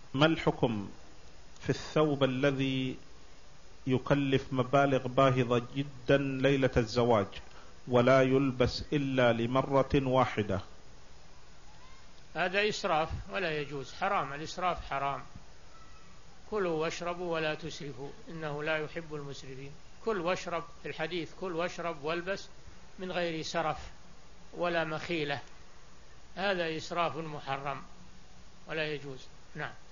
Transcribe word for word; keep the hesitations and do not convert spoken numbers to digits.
ما الحكم في الثوب الذي يكلف مبالغ باهظة جدا ليلة الزواج ولا يلبس إلا لمرة واحدة؟ هذا إسراف ولا يجوز، حرام، الإسراف حرام. كلوا واشربوا ولا تسرفوا إنه لا يحب المسرفين. كل واشرب، في الحديث كل واشرب والبس من غير سرف ولا مخيلة، هذا إسراف محرم ولا يجوز. نعم.